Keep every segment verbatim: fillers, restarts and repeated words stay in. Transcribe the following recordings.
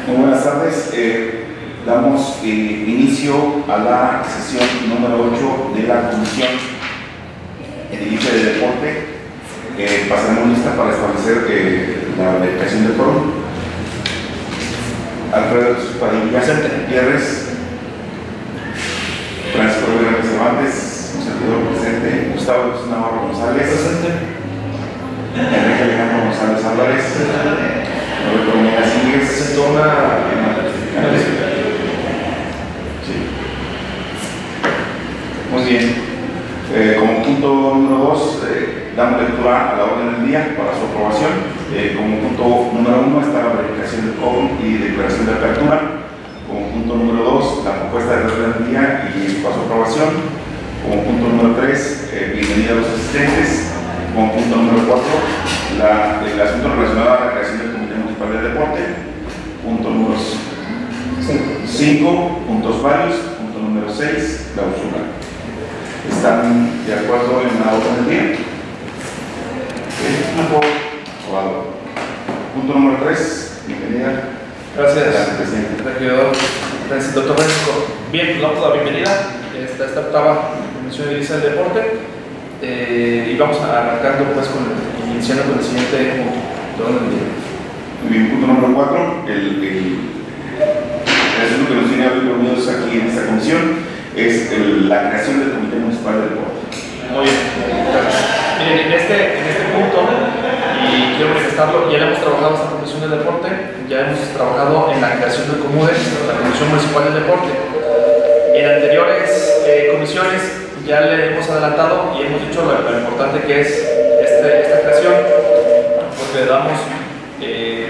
Muy buenas tardes. Eh, damos eh, inicio a la sesión número ocho de la Comisión Edilicia de Deporte. Eh, pasaremos lista para establecer eh, la verificación del foro. Alfredo Padilla Gutiérrez, Francisco Rivera Cervantes, un servidor presente, Gustavo José Navarro González, presente, Enrique Alejandro González Álvarez, Roberto Mena Síguez, se toma sí. Muy bien. Eh, como punto número dos, eh, damos lectura a la orden del día para su aprobación. Eh, como punto número uno está la verificación del quórum y declaración de apertura. Como punto número dos, la propuesta de orden del día y para su aprobación. Como punto número tres, eh, bienvenida a los asistentes. Como punto número cuatro, la, el asunto relacionado a la creación del Comité Municipal de Deporte. Punto número cinco, puntos varios. Punto número seis, clausura. ¿Están de acuerdo en la orden del día? Aprobado. Punto número tres, bienvenida. Gracias, Gracias, presidente. regidor. Gracias, doctor Francisco. Bien, pues damos la bienvenida a esta, esta octava Comisión Edilicia del Deporte. Eh, y vamos arrancando pues con el, iniciando con el siguiente punto de orden del día. Muy bien, punto número cuatro, el, el, el asunto que nos tiene hoy reunidos aquí en esta comisión es el, la creación del Comité Municipal de Deporte. Muy bien, gracias. Miren, en este, en este punto, y quiero manifestarlo, ya hemos trabajado esta Comisión del Deporte, ya hemos trabajado en la creación del COMUDE, la Comisión Municipal del Deporte. En anteriores eh, comisiones ya le hemos adelantado y hemos dicho lo, lo importante que es este, esta creación, porque le damos eh,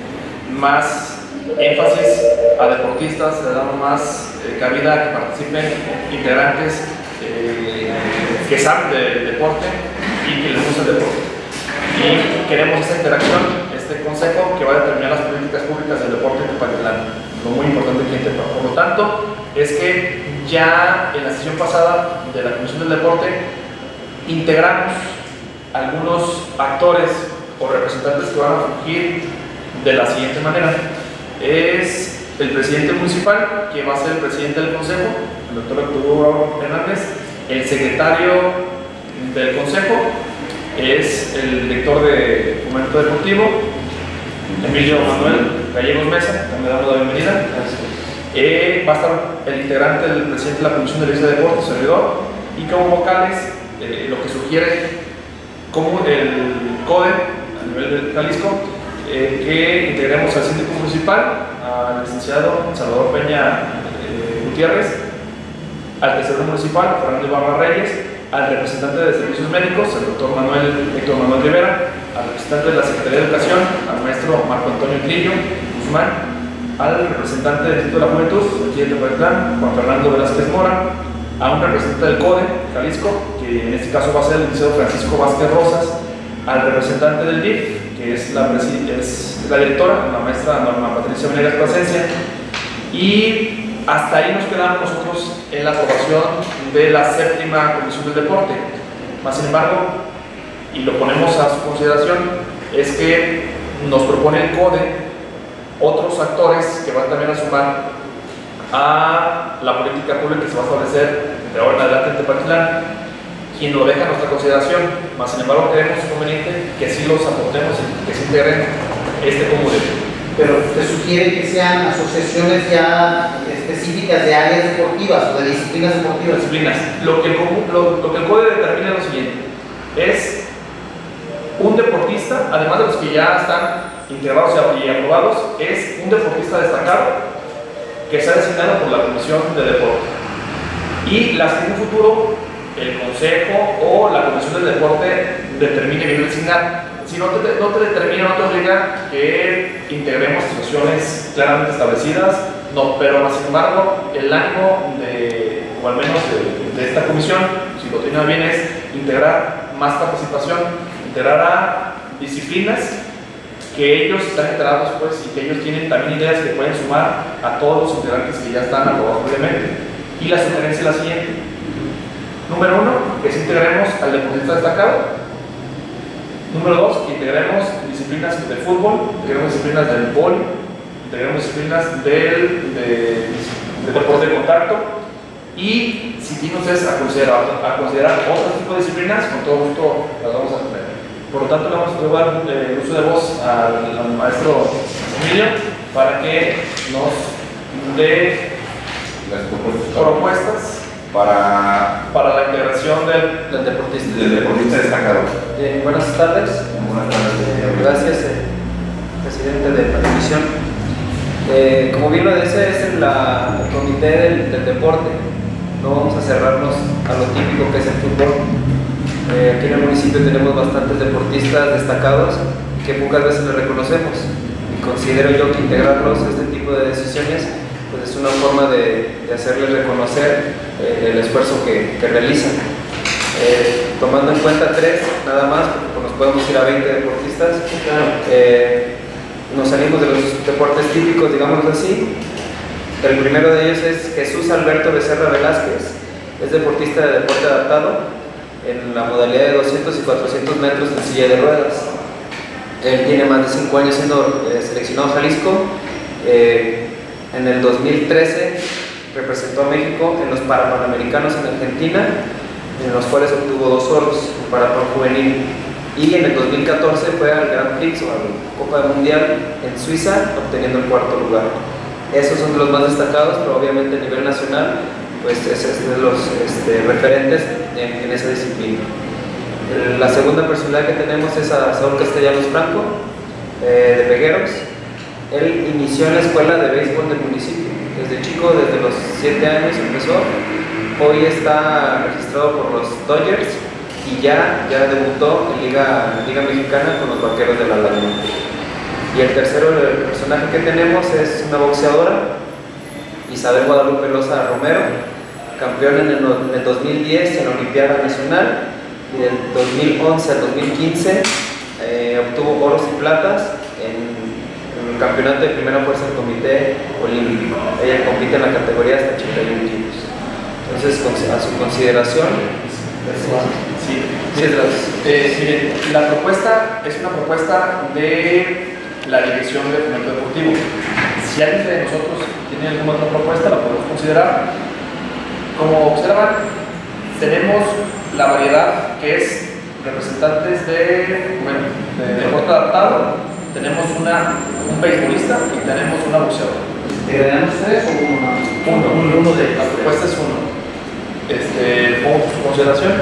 más énfasis a deportistas, le damos más eh, cabida a que participen integrantes eh, que saben del deporte y que les gusta el deporte. Y queremos esa interacción, este consejo que va a determinar las políticas públicas del deporte en Tepatitlán. Lo muy importante que interpa. Por lo tanto, es que ya en la sesión pasada de la Comisión del Deporte integramos algunos actores o representantes que van a fungir de la siguiente manera. Es el presidente municipal, que va a ser el presidente del consejo, el doctor Arturo Hernández. El secretario del consejo es el director de Fomento Deportivo, Emilio Manuel Gallegos Mesa, le damos la bienvenida. Eh, va a estar el integrante del presidente de la Comisión de Edilicia de Deportes, servidor, y como vocales, eh, lo que sugiere como el CODE a nivel de Jalisco, eh, que integremos al síndico municipal, al licenciado Salvador Peña eh, Gutiérrez, al tesorero municipal, Fernando Ibarra Reyes, al representante de servicios médicos, el doctor Manuel, Héctor Manuel Rivera, al representante de la Secretaría de Educación, al maestro Marco Antonio Trillo Guzmán, al representante del Instituto de la Juventud, aquí en Tepatitlán, Juan Fernando Velázquez Mora, a un representante del CODE, Jalisco, que en este caso va a ser el licenciado Francisco Vázquez Rosas, al representante del D I F, que es la, es la directora, la maestra Norma Patricia Venegas Plasencia, y hasta ahí nos quedamos nosotros en la aprobación de la séptima Comisión del Deporte. Más sin embargo, y lo ponemos a su consideración, es que nos propone el CODE otros actores que van también a sumar a la política pública que se va a establecer de ahora en adelante en Tepatitlán, quien lo deja a nuestra consideración. Más sin embargo, creemos conveniente que sí los aportemos y que se integren este COMUDE. Pero usted sugiere que sean asociaciones ya específicas de áreas deportivas o de disciplinas deportivas. Disciplinas. Lo que el, lo, lo que el CODE determina es lo siguiente: es un deportista, además de los que ya están integrados y aprobados, es un deportista destacado que sea designado por la Comisión de Deporte. Y las que en un futuro el Consejo o la Comisión del Deporte determine bien designar. Si no te, no te determina, no te obliga que integremos asociaciones claramente establecidas, no, pero sin embargo, el ánimo de, o al menos de, de esta comisión, si lo tiene bien, es integrar más participación, integrar a disciplinas que ellos están enterados pues, y que ellos tienen también ideas que pueden sumar a todos los integrantes que ya están aprobados previamente. Y la sugerencia es la siguiente. Número uno, que si integremos al deportista destacado. Número dos, que integremos disciplinas de fútbol, integremos disciplinas del vóley, integremos disciplinas del, de, del deporte de contacto, y si tienen ustedes a considerar, a considerar otro tipo de disciplinas, con todo gusto las vamos a tener. Por lo tanto, le vamos a llevar el uso de voz al, al maestro Emilio para que nos dé Las propuestas, propuestas para, para la integración del, del deportista. del deportista destacado. Eh, buenas tardes. Buenas tardes. Eh, gracias, eh, presidente de la comisión. Eh, como bien lo dice, es el, la, el comité del, del deporte. No vamos a cerrarnos a lo típico que es el fútbol. Eh, aquí en el municipio tenemos bastantes deportistas destacados que pocas veces les reconocemos. Y considero yo que integrarlos a este tipo de decisiones pues es una forma de, de hacerles reconocer eh, el esfuerzo que, que realizan. Eh, tomando en cuenta tres, nada más, porque nos podemos ir a veinte deportistas. Eh, nos salimos de los deportes típicos, digámoslo así. El primero de ellos es Jesús Alberto Becerra Velázquez, es deportista de deporte adaptado en la modalidad de doscientos y cuatrocientos metros en silla de ruedas. Él tiene más de cinco años siendo eh, seleccionado a Jalisco. Eh, en el dos mil trece representó a México en los Parapanamericanos en Argentina, en los cuales obtuvo dos oros en Parapan Juvenil. Y en el dos mil catorce fue al Grand Prix o a la Copa Mundial en Suiza, obteniendo el cuarto lugar. Esos son de los más destacados, pero obviamente a nivel nacional pues es, es de los este, referentes en, en esa disciplina. El, la segunda personalidad que tenemos es a Saúl Castellanos Franco, eh, de Pegueros. Él inició en la escuela de béisbol del municipio. Desde chico, desde los siete años empezó. Hoy está registrado por los Dodgers y ya, ya debutó en Liga, Liga Mexicana con los Vaqueros de la Laguna. Y el tercero, el personaje que tenemos es una boxeadora, Isabel Guadalupe Loza Romero, campeona en el, en el dos mil diez en la Olimpiada Nacional, y del dos mil once al dos mil quince eh, obtuvo oros y platas en, en el campeonato de primera fuerza del Comité Olímpico. Ella compite en la categoría hasta ochenta y uno kilos. Entonces, a su consideración, sí. sí, Eh, miren, la propuesta es una propuesta de la Dirección de Fomento Deportivo. Si alguien de nosotros tiene alguna otra propuesta, la podemos considerar. Como observan, tenemos la variedad que es representantes de, bueno, de deporte adaptado, tenemos una, un beisbolista y tenemos una boxeadora. ¿Tenemos tres o uno más? Uno, uno de la propuesta es uno. Este, ¿pongo su consideración?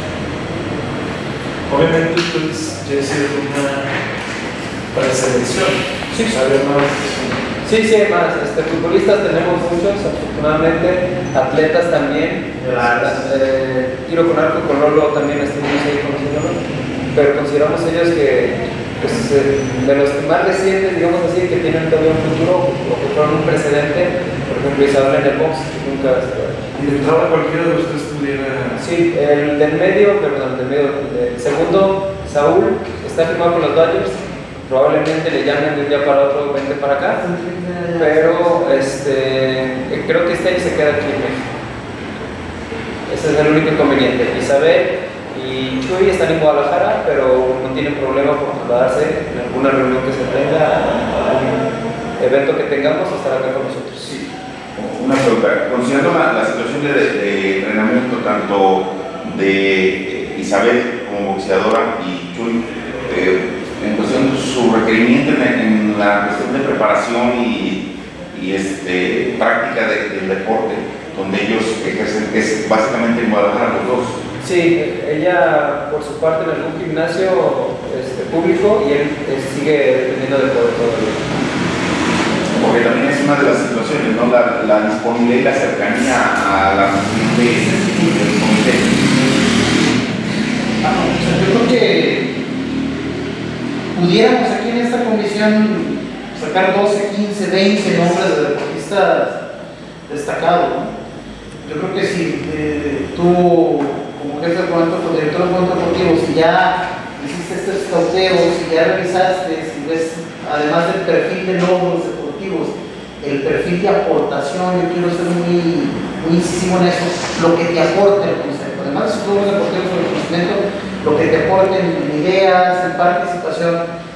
Obviamente, pues, ya es una preselección. Sí. Saber más. Sí, sí, hay más. Este, futbolistas tenemos muchos, afortunadamente. Atletas también. Eh, tiro con arco, con Lolo también estuvimos ahí conociéndolo. Pero consideramos ellos que, pues, eh, de los más recientes, digamos así, que tienen todavía un futuro o que fueron un precedente, por ejemplo, Isabel en el box, que nunca. Y de entrada cualquiera de ustedes pudiera. Sí, el del medio, perdón, el del medio, el segundo, Saúl, está firmado con los Dodgers. Probablemente le llamen de un día para otro, vente para acá. Pero este, creo que este año se queda aquí en México. Ese es el único inconveniente. Isabel y Chuy están en Guadalajara, pero no tienen problema por trasladarse en alguna reunión que se tenga, algún evento que tengamos, estar acá con nosotros. Sí. Una pregunta. Considerando la, la situación de, de entrenamiento tanto de Isabel como boxeadora y Chuy, eh, en cuestión de su requerimiento en, en la cuestión de preparación y, y este, práctica de, del deporte, donde ellos ejercen, que es básicamente en Guadalajara los dos. Sí, ella por su parte en algún gimnasio este, público y él eh, sigue dependiendo del poder todavía. Porque también es una de las situaciones, ¿no? La, la disponibilidad y la cercanía a la de, del comité. Ah, no, o sea, yo creo que pudiéramos aquí en esta comisión sacar doce, quince, veinte nombres de deportistas destacados, ¿no? Yo creo que si eh, tú, como jefe de fomento, director de fomento deportivo, si ya hiciste estos cauteos, si ya revisaste, si ves, además del perfil de logros deportivos, el perfil de aportación, yo quiero ser muy, muy incisivo en eso, lo que te aporte el concepto, además de sus logros deportivos sobre el conocimiento, lo que te aporten en ideas, en participación.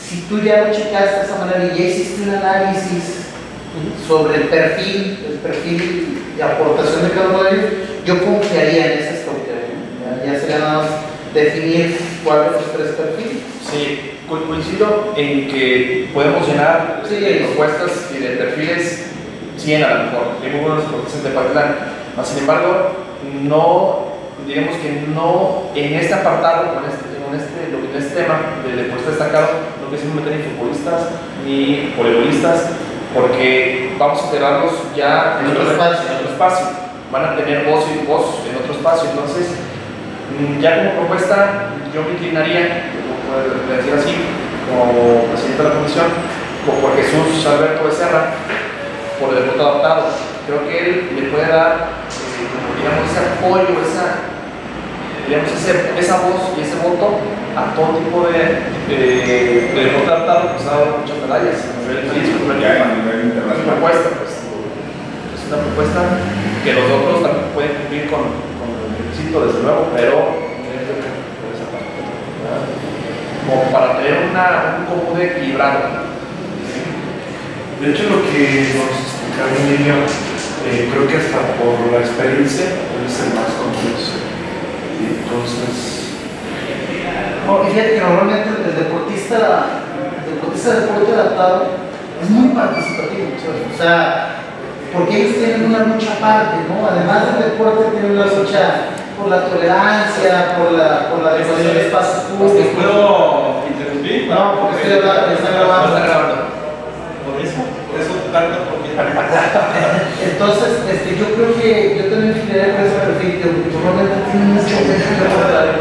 si tú ya lo checaste de esa manera y ya hiciste un análisis sobre el perfil, el perfil de aportación de cada uno de ellos, yo confiaría en esa estructura. Ya, ya sería nada más definir cuáles son los tres perfiles. Sí, co- coincido en que podemos llenar Sí. de propuestas y de perfiles cien a lo mejor, hay muy buenos propuestas de Patlán, mas sin embargo, no, digamos que no en este apartado, con este, con este, lo que en este tema de deporte destacado, no quisimos meter ni futbolistas ni voleibolistas, porque vamos a integrarlos ya En otro espacio. en otro espacio, van a tener voz y voz en otro espacio, entonces mm, ya como propuesta yo me inclinaría, como puedo decir así, como presidente de la comisión, como por Jesús Alberto Becerra, por el deporte adaptado. Creo que él le puede dar, eh, como digamos, ese apoyo, esa, digamos, ese, esa voz y ese voto a todo tipo de, de, de deporte adaptado, pues ha dado muchas medallas a nivel país, a nivel Ya a nivel es una internacional. propuesta, pues, es una propuesta que los otros también pueden cumplir con, con el requisito, desde luego, pero por esa parte, ¿verdad? Como para tener una, un común equilibrado. De hecho, lo que nos explicaba un niño, eh, creo que hasta por la experiencia, él es el más complejo. Y entonces, No, y fíjate que normalmente el deportista, el deportista de deporte adaptado es muy participativo, ¿sabes? O sea, porque ellos tienen una lucha aparte, ¿no? Además del deporte tienen una lucha por la tolerancia, por la, por la adecuación de espacios públicos. ¿Puedo interrumpir? No, porque estoy hablando, está No grabando. está grabando. Por eso, por eso tanto porque Entonces, este, yo creo que yo también me quedaría con ese perfil, que normalmente tiene mucho que aportar.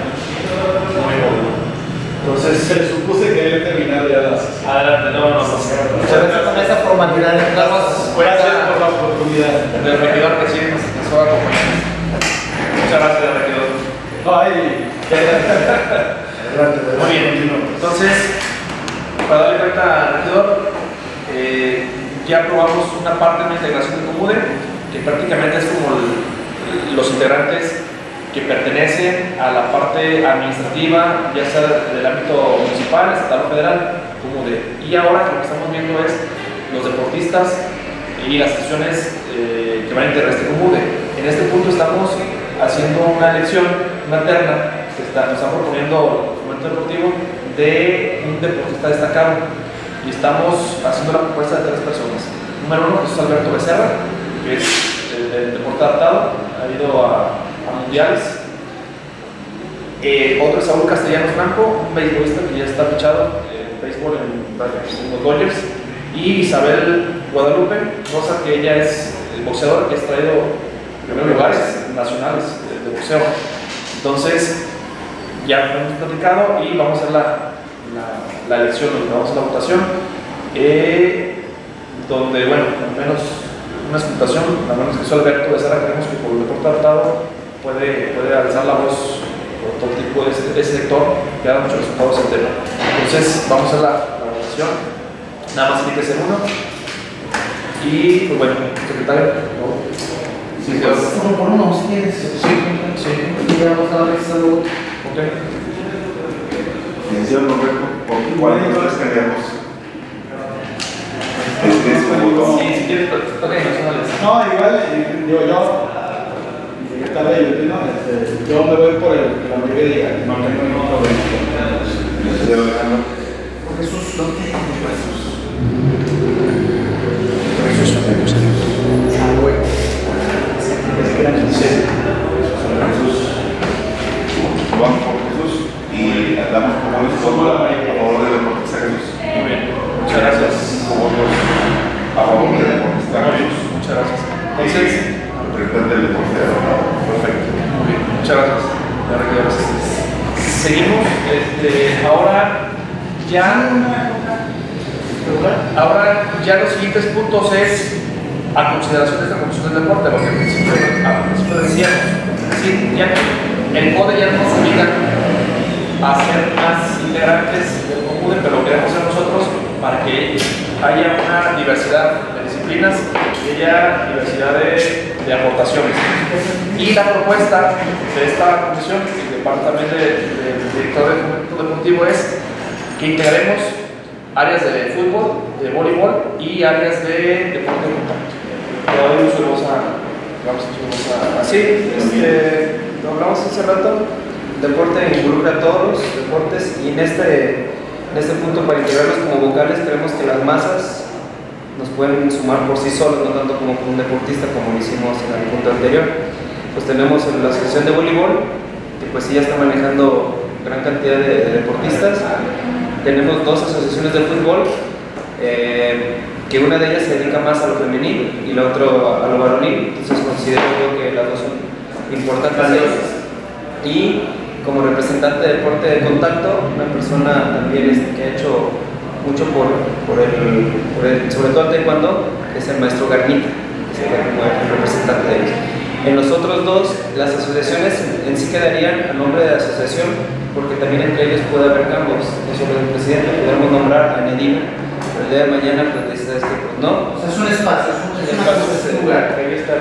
Entonces, se supuse que había terminado ya las. adelante, no, no, no. Muchas veces con esa formalidad de Damos Gracias por cuenta la oportunidad. del regidor que sí nos empezó a acompañar. Muchas gracias, regidor. Ay, Muy bien, entonces, para darle cuenta al regidor, eh, ya aprobamos una parte de la integración de Comude, que prácticamente es como el- los integrantes que pertenecen a la parte administrativa, ya sea del ámbito municipal, estatal o federal, Comude. Y ahora lo que estamos viendo es los deportistas y las sesiones eh, que van a integrar este Comude. En este punto estamos haciendo una elección, una terna, que está, nos están proponiendo el fomento deportivo de un deportista destacado. Y estamos haciendo la propuesta de tres personas. Número uno, Jesús Alberto Becerra, que es el, el deporte adaptado, ha ido a, a mundiales. Eh, otro es Saúl Castellanos Franco, un beisbolista que ya está fichado en béisbol en, en los Dodgers. Y Isabel Guadalupe Rosa, que ella es boxeadora, que ha traído primeros lugares nacionales de, de boxeo. Entonces, ya hemos platicado y vamos a hacer la, la, la elección, vamos a la votación, eh, donde, bueno, al menos una escrutación, al menos que soy Alberto Becerra, creemos que por el deporte adaptado puede, puede alzar la voz por todo tipo de ese, de ese sector, que da muchos resultados en tema. Entonces, vamos a hacer la, la votación, nada más tiene que ser uno. Y, pues bueno, secretario, ¿no? Sí, Sí, uno por uno, si quieres. Sí, sí. Y ya vamos a darle salud. Ok. Licenciado Roberto, ¿por cuál de los tres candidatos? Este es su voto. Sí, si quieres, ok, nacionales. no, igual, eh, digo yo, llegué tarde, yo, no, este, yo me voy por el que la mayoría diga, no tengo ningún problema. Licenciado Alejandro. Por Jesús, no te Jesús. Vamos por Jesús y damos como un voto a favor del deportista Jesús. Muy bien, muchas gracias. Votos a favor del deportista Muy bien, Jesús. muchas gracias. Entonces, representante del deporte adaptado. Perfecto. Muy bien, muchas gracias. Ya requiero gracias. Seguimos, este, ahora ya, ahora ya los siguientes puntos es a consideración de esta comisión del deporte, lo que al principio, al principio decíamos. Sí, ya el CODE ya nos obliga a ser más integrantes del COMUDE, pero lo queremos hacer nosotros para que haya una diversidad de disciplinas y haya diversidad de, de aportaciones. Y la propuesta de esta comisión, y de parte también del de, de director del Fomento Deportivo, es que integremos áreas de fútbol, de voleibol y áreas de deporte de contacto. Le doy uso de voz a, vamos a uso de voz a, Sí, este, lo hablamos hace rato, el deporte involucra a todos los deportes y en este, en este punto para integrarlos como vocales creemos que las masas nos pueden sumar por sí solos, no tanto como con un deportista como lo hicimos en el punto anterior. Pues tenemos la asociación de voleibol, que pues sí ya está manejando gran cantidad de, de deportistas. Tenemos dos asociaciones de fútbol, eh, que una de ellas se dedica más a lo femenil y la otra a lo varonil, entonces considero yo que las dos son importantes. Y como representante de deporte de contacto, una persona también este, que ha hecho mucho por, por, el, por el, sobre todo el taekwondo, que es el maestro Garnica, que sería como el representante de ellos. En los otros dos, las asociaciones en sí quedarían a nombre de la asociación, porque también entre ellos puede haber cambios. Sobre el presidente podemos nombrar a Nedina, pero el día de mañana pues dice que pues no. O sea, es un espacio, es un, es una cosa, es un lugar.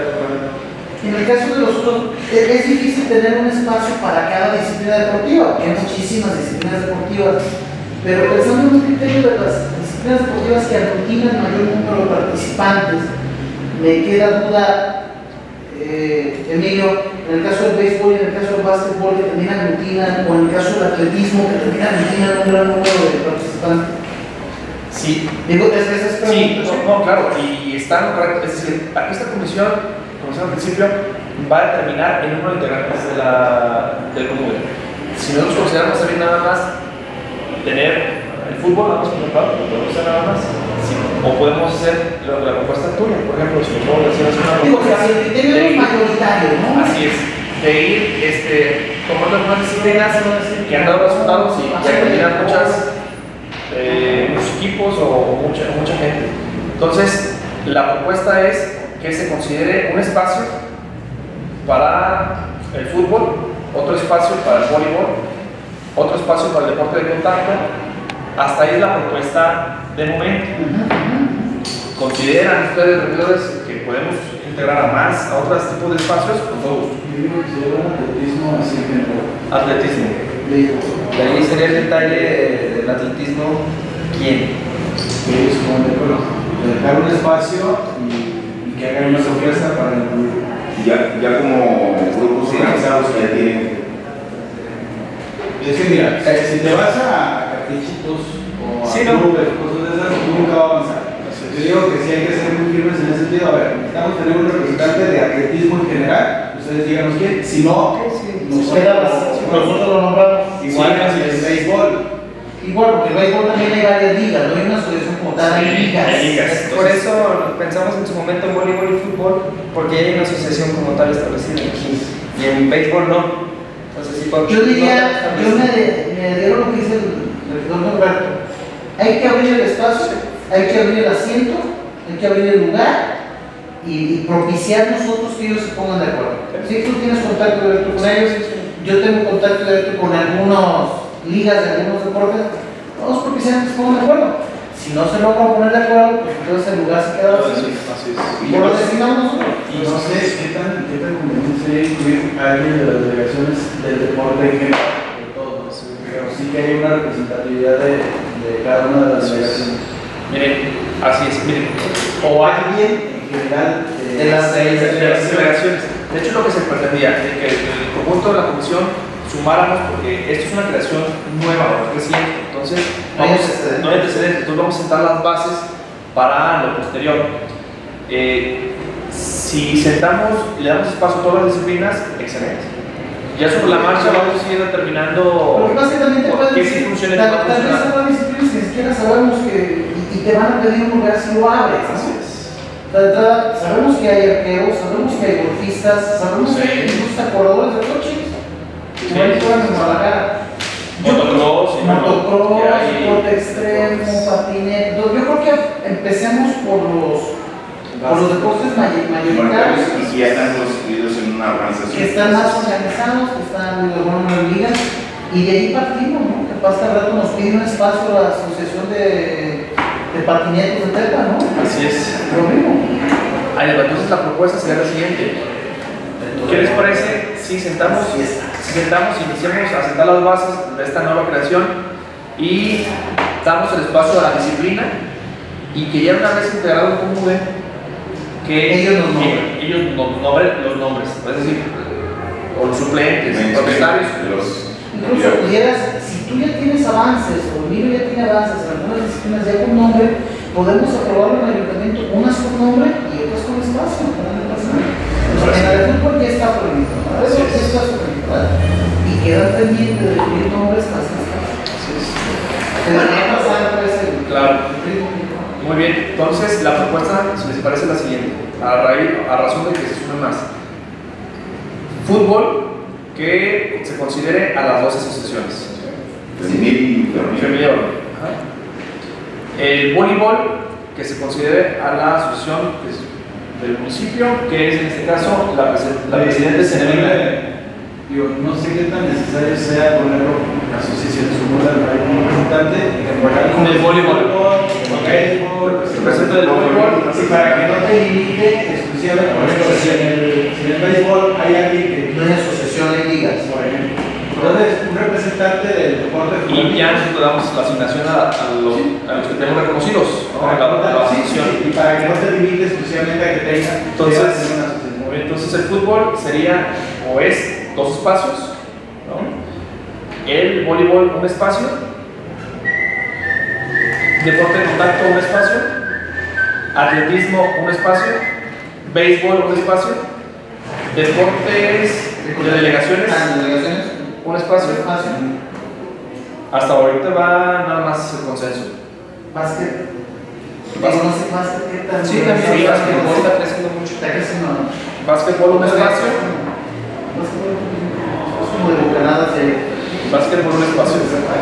En el caso de los otros, es difícil tener un espacio para cada disciplina deportiva, porque hay muchísimas disciplinas deportivas, pero pensando en un criterio de las disciplinas deportivas que aglutinan mayor número de participantes, me queda duda. Eh, Emilio, en el caso del béisbol y en el caso del básquetbol que también aglutinan, o en el caso del atletismo que también aglutinan un gran número de participantes. Sí. Digo, es que esas Sí, preguntas. no, no, claro, y está correcto. Es decir, aquí esta comisión, como decía al principio, va a determinar el número de integrantes de la, del común. Si nosotros consideramos también nada más tener el fútbol, nada más contemplado, podemos hacer nada más. Sí. O podemos hacer la, la propuesta tuya, por ejemplo, si puedo decir hacer una Digo que propuesta. si el criterio de es ir- mayoritario, ¿no? Así es, de ir este, tomando algunas disciplinas que han dado resultados y ya combinan muchas, eh, muchos equipos o mucha, mucha gente. Entonces, la propuesta es que se considere un espacio para el fútbol, otro espacio para el voleibol, otro espacio para el deporte de contacto. Hasta ahí es la propuesta de momento. ¿Consideran ustedes, regidores, que podemos integrar a más, a otros tipos de espacios? Con todo gusto. Yo digo que sería un atletismo así en general. Atletismo. Y ahí sería el detalle del atletismo, ¿quién? Ellos como de acuerdo. Dejar un espacio y, y que hagan una sorpresa para incluir. Ya, ya como grupos organizados que ya tienen. Es que mira, si te vas a caprichitos o a Sí, ¿no? clubes, cosas de esas, nunca va a avanzar. Yo digo que sí hay que ser muy firmes en ese sentido. A ver, necesitamos tener un representante de atletismo en general. Ustedes díganos quién. Si no, Nos queda las- nosotros lo nombramos. igual que en el béisbol. Igual, porque el béisbol también hay varias ligas, no hay una asociación como tal, hay ligas. hay ligas. Por eso pensamos en su momento en voleibol y fútbol, porque hay una asociación como tal establecida aquí. Y en béisbol no. Entonces, sí, por- Yo diría, no, yo me, me adhiero a lo que dice el regidor Norberto. Hay que abrir el espacio, hay que abrir el asiento, hay que abrir el lugar y, y propiciar nosotros que ellos se pongan de acuerdo. Si tú tienes contacto directo con ellos, yo tengo contacto directo con algunas ligas de algunos deportes, vamos propiciando que se pongan de acuerdo. Si no se logran poner de acuerdo, pues entonces el lugar se queda vacío. Y Por lo pues, designamos nosotros. Y no sé qué tan, qué tan conveniente sería incluir a alguien de las delegaciones del deporte en general, de todos, pero sí que hay una representatividad de, de cada una de las delegaciones. Miren, así es, miren. O alguien en general De las De las delegaciones. De hecho, lo que se pretendía, de que el conjunto de la comisión sumáramos, porque esto es una creación nueva, reciente, entonces No hay vamos- antecedentes. no hay antecedentes, entonces vamos a sentar las bases para lo posterior. Eh, si sentamos y le damos espacio a todas las disciplinas, excelente. Ya sobre la marcha vamos a ir determinando Lo que pasa es que también te pueden qué sí decir, funciona y tal qué no tal vez funciona. hay disciplinas que ni siquiera sabemos que, y, y te van a pedir un lugar si lo abres. ¿no? Así es. De entrada, sabemos que hay arqueros, sabemos que hay golfistas, sabemos que hay Sí. incluso corredores de coches. Igual que fueran en Guadalajara. Yo- Motocross, y bueno, Motocross, que hay- deporte extremo, patinete. Yo creo que empecemos por los, por los deportes may- mayoritarios. y que ya están constituidos en una organización. Que están más organizados, que están en algunas ligas, y de ahí partimos, ¿no? Que pasa el rato nos pide un espacio la asociación de, de patinetos de Tepa, ¿no? Así es. Lo mismo. Ahí va, entonces la propuesta sería la siguiente. ¿Qué les parece si sentamos, si sentamos y iniciamos a sentar las bases de esta nueva creación y damos el espacio a la disciplina y que ya una vez integrado el COMUDE, que Ellos nos nombren. que ellos nos nombren los nombres, es decir, o los suplentes, Sí, propietarios. de los Incluso pudieras, si tú ya tienes avances, o el niño ya tiene avances en algunas disciplinas ya con nombre, podemos aprobarlo en el ayuntamiento, unas con nombre y otras con espacio. ¿No? O sea, en el fútbol ya está prohibido, ¿no? Eso ya está prohibido, ¿verdad? Y quedan pendientes de definir nombres más espacio. Debería pasar por ese. Claro. Muy bien, entonces la propuesta, si les parece, la siguiente, a, raíz, a razón de que se sume más. Fútbol que se considere a las dos asociaciones. femenil y Femenil. Ajá. El voleibol que se considere a la asociación que es del municipio, que es en este caso la, presen- la presidenta es Enelia. Digo, no sé qué tan necesario sea ponerlo en asociación sumada al representante Con el voleibol. Ok. Representante del voleibol. Sí, para que no te limite exclusivamente. Por ejemplo, si en el, si en el béisbol hay alguien que, No hay asociación, hay ligas. por ejemplo, entonces un representante del deporte Y ya nosotros damos la asignación a, a, los, a los que tenemos reconocidos, ¿no? A la, a la Sí, asociación. sí, y para que no te limite exclusivamente a que tenga Entonces, debas tener una asociación. muy bien, entonces el fútbol sería o es dos espacios, ¿no? El voleibol un espacio, deporte de contacto un espacio, atletismo un espacio, béisbol un espacio, deportes de delegaciones Ah, delegaciones. un espacio. Espacio. Hasta ahorita va nada más el consenso. Básquet. Digo, no sé, básquet, ¿qué tal? Sí, también Sí, el básquet, básquetbol sí. está creciendo mucho. Está creciendo, ¿no? Básquetbol un espacio, Básquetbol, es como de bocanadas de. básquetbol un espacio.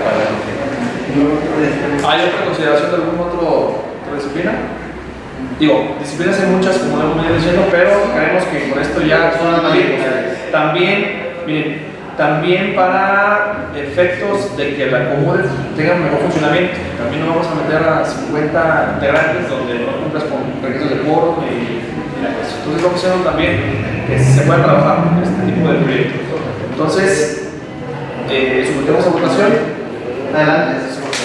¿Hay otra consideración de alguna otro, otra disciplina? Digo, disciplinas hay muchas, como lo hemos venido diciendo, pero creemos que con esto ya son las mayores. También, miren, también para efectos de que la COMUDE tenga un mejor funcionamiento. También no vamos a meter a cincuenta integrantes donde no cumplas con requisitos de quórum y, y la cosa. Entonces vamos haciendo también que se pueda trabajar en este tipo de proyectos. Entonces, eh, sometemos a votación. Adelante.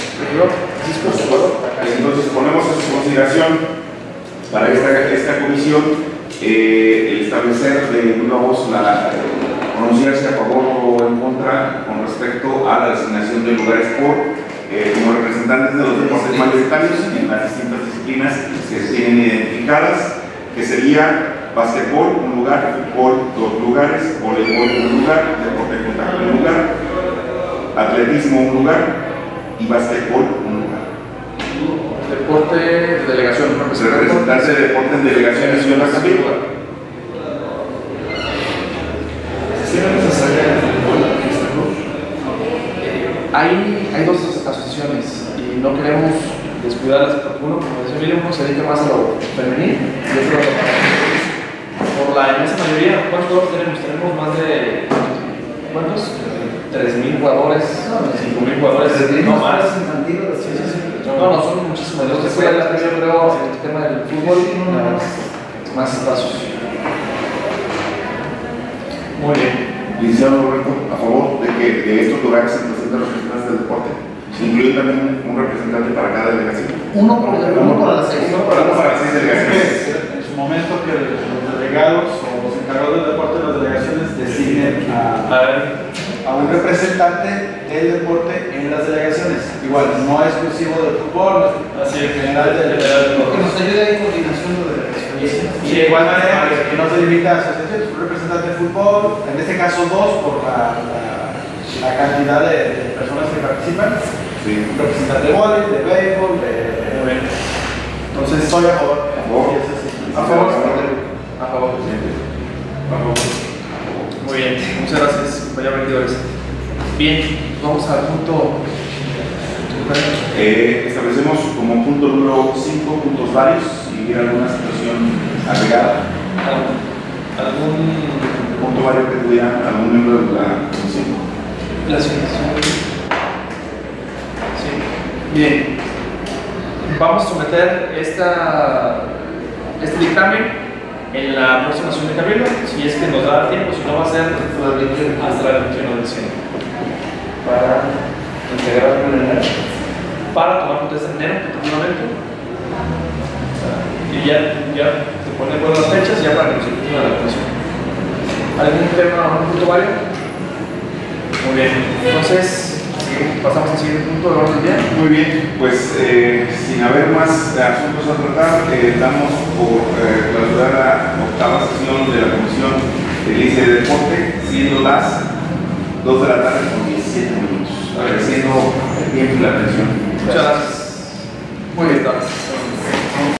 Entonces ponemos en su consideración para esta, esta comisión eh, el establecer de una voz la pronunciarse a favor o en contra con respecto a la designación de lugares por eh, como representantes de los deportes mayoritarios en las distintas disciplinas que se tienen identificadas, que sería básquetbol un lugar, fútbol dos lugares, voleibol un lugar, deporte de contacto un lugar, atletismo un lugar y básquetbol un lugar. Deporte de delegación, Representarse de deporte en delegación nacional también. Hay, hay dos asociaciones y no queremos descuidarlas porque uno, como decía Emilio, uno se dedica más a lo femenil y otro a lo masculino. Por la inmensa mayoría, ¿cuántos jugadores tenemos? Tenemos más de, ¿cuántos? tres mil jugadores, cinco mil jugadores, no más. Infantiles, Sí, sí, sí. No, no, son muchísimos. Los que juegan la yo creo, en el tema del fútbol, más, más espacios. Muy bien. Licenciado Roberto, a favor de que de estos lugares se presenten representantes del deporte, incluye también un representante para cada delegación. Uno por uno para las seis. Uno para, uno para las seis delegaciones. En su momento que los delegados o los encargados del deporte de las delegaciones designen a, A ver. a un representante del deporte en las delegaciones. Igual, no exclusivo del fútbol, Así es, general del Que deporte. nos ayude en coordinación de delegaciones. Y de igual manera, que no se limita a asociaciones, un representante de fútbol, en este caso dos por la, la, la cantidad de, de personas que participan, Sí. un representante de vóley, de béisbol, de... Muy bien. Entonces estoy a favor. A favor. Y eso sí. A favor. A favor, presidente. A favor. Muy bien, muchas gracias, compañeros regidores. Bien, vamos al punto. Eh, establecemos como punto número cinco puntos varios si hubiera alguna situación agregada. ¿Algún Punto vario que tuviera algún miembro de la comisión. Gracias. Sí. Bien. Vamos a someter esta, este dictamen en la próxima sesión de Cabildo, si es que nos da tiempo, si no va a ser hasta la veintiuno de diciembre. Para integrarlo en el para tomar protesta en enero, tentativamente. Y ya, ya se ponen buenas fechas ya para que nos inviten a la comisión. ¿Algún tema, algún punto válido? Muy bien. Entonces, pasamos al siguiente punto de orden del día. Muy bien, pues eh, sin haber más asuntos a tratar, eh, damos por eh, clausurar la octava sesión de la Comisión de Liga y Deporte, siendo las dos de la tarde con diecisiete minutos. Agradeciendo el tiempo y la atención. Muchas gracias. Muy bien, gracias.